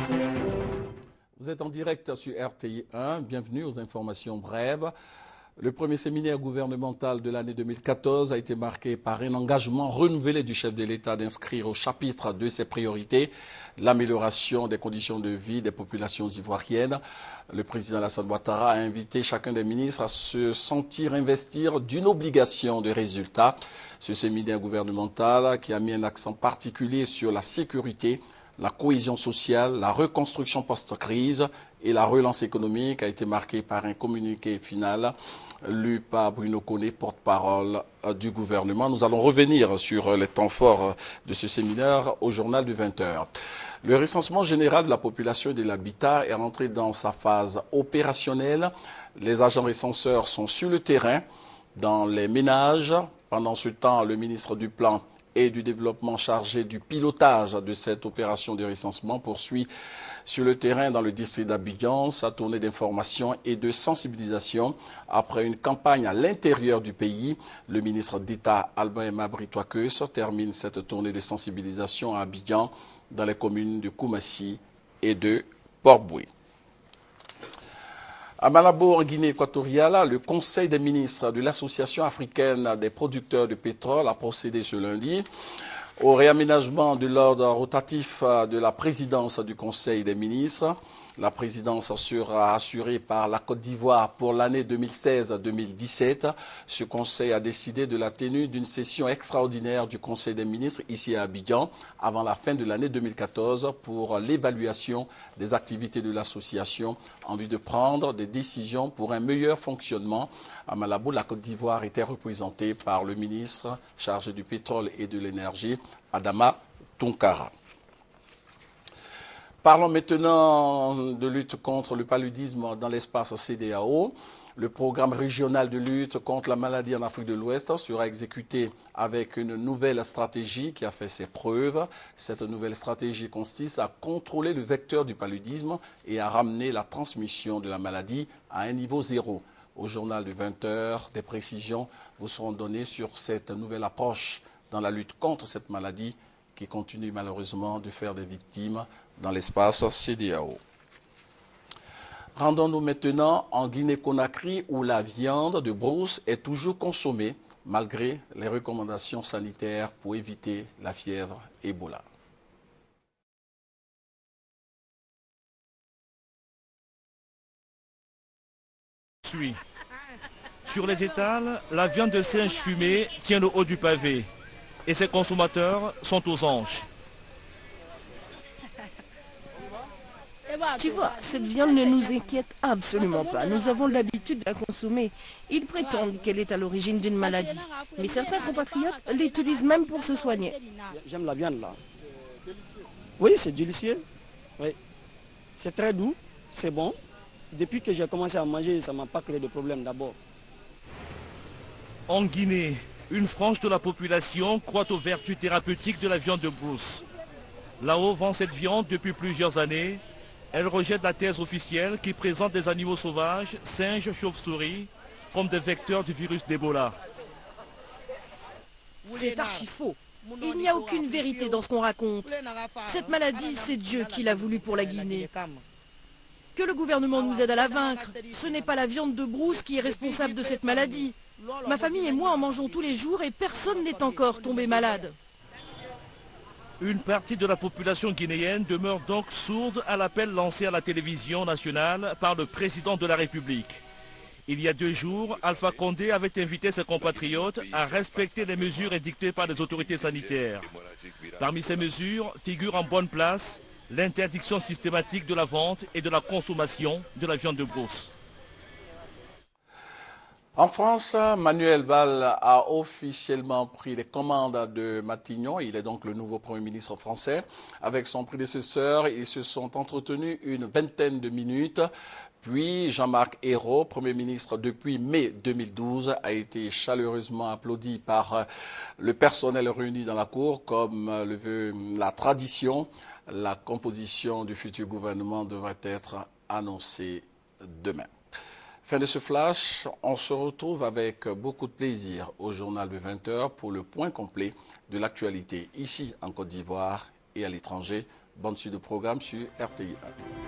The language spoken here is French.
Vous êtes en direct sur RTI 1. Bienvenue aux informations brèves. Le premier séminaire gouvernemental de l'année 2014 a été marqué par un engagement renouvelé du chef de l'État d'inscrire au chapitre de ses priorités l'amélioration des conditions de vie des populations ivoiriennes. Le président Alassane Ouattara a invité chacun des ministres à se sentir investir d'une obligation de résultat. Ce séminaire gouvernemental qui a mis un accent particulier sur la sécurité, la cohésion sociale, la reconstruction post-crise et la relance économique a été marqué par un communiqué final lu par Bruno Koné, porte-parole du gouvernement. Nous allons revenir sur les temps forts de ce séminaire au journal de 20h. Le recensement général de la population et de l'habitat est rentré dans sa phase opérationnelle. Les agents recenseurs sont sur le terrain, dans les ménages. Pendant ce temps, le ministre du Plan et du développement chargé du pilotage de cette opération de recensement poursuit sur le terrain dans le district d'Abidjan sa tournée d'information et de sensibilisation. Après une campagne à l'intérieur du pays, le ministre d'État Albin Mabry-Touakeus termine cette tournée de sensibilisation à Abidjan dans les communes de Koumassi et de Port-Boué. À Malabo, en Guinée équatoriale, le Conseil des ministres de l'Association africaine des producteurs de pétrole a procédé ce lundi au réaménagement de l'ordre rotatif de la présidence du Conseil des ministres. La présidence sera assurée par la Côte d'Ivoire pour l'année 2016-2017. Ce conseil a décidé de la tenue d'une session extraordinaire du Conseil des ministres ici à Abidjan avant la fin de l'année 2014 pour l'évaluation des activités de l'association en vue de prendre des décisions pour un meilleur fonctionnement. À Malabo, la Côte d'Ivoire était représentée par le ministre chargé du pétrole et de l'énergie, Adama Tounkara. Parlons maintenant de lutte contre le paludisme dans l'espace CEDEAO. Le programme régional de lutte contre la maladie en Afrique de l'Ouest sera exécuté avec une nouvelle stratégie qui a fait ses preuves. Cette nouvelle stratégie consiste à contrôler le vecteur du paludisme et à ramener la transmission de la maladie à un niveau zéro. Au journal de 20h, des précisions vous seront données sur cette nouvelle approche dans la lutte contre cette maladie qui continue malheureusement de faire des victimes dans l'espace CEDEAO. Rendons-nous maintenant en Guinée-Conakry où la viande de brousse est toujours consommée malgré les recommandations sanitaires pour éviter la fièvre Ebola. Sur les étals, la viande de singe fumée tient le haut du pavé et ses consommateurs sont aux anges. Tu vois, cette viande ne nous inquiète absolument pas. Nous avons l'habitude de la consommer. Ils prétendent qu'elle est à l'origine d'une maladie. Mais certains compatriotes l'utilisent même pour se soigner. J'aime la viande là. Oui, c'est délicieux. Oui. C'est très doux, c'est bon. Depuis que j'ai commencé à manger, ça ne m'a pas créé de problème d'abord. En Guinée, une frange de la population croit aux vertus thérapeutiques de la viande de brousse. Là-haut vend cette viande depuis plusieurs années. Elle rejette la thèse officielle qui présente des animaux sauvages, singes, chauves-souris, comme des vecteurs du virus d'Ebola. C'est archi faux. Il n'y a aucune vérité dans ce qu'on raconte. Cette maladie, c'est Dieu qui l'a voulu pour la Guinée. Que le gouvernement nous aide à la vaincre. Ce n'est pas la viande de brousse qui est responsable de cette maladie. Ma famille et moi en mangeons tous les jours et personne n'est encore tombé malade. Une partie de la population guinéenne demeure donc sourde à l'appel lancé à la télévision nationale par le président de la République. Il y a 2 jours, Alpha Condé avait invité ses compatriotes à respecter les mesures édictées par les autorités sanitaires. Parmi ces mesures figure en bonne place l'interdiction systématique de la vente et de la consommation de la viande de brousse. En France, Manuel Valls a officiellement pris les commandes de Matignon. Il est donc le nouveau Premier ministre français. Avec son prédécesseur, ils se sont entretenus une vingtaine de minutes. Puis Jean-Marc Ayrault, Premier ministre depuis mai 2012, a été chaleureusement applaudi par le personnel réuni dans la cour. Comme le veut la tradition, la composition du futur gouvernement devrait être annoncée demain. Fin de ce flash, on se retrouve avec beaucoup de plaisir au journal de 20h pour le point complet de l'actualité ici en Côte d'Ivoire et à l'étranger. Bonne suite de programme sur RTI 1.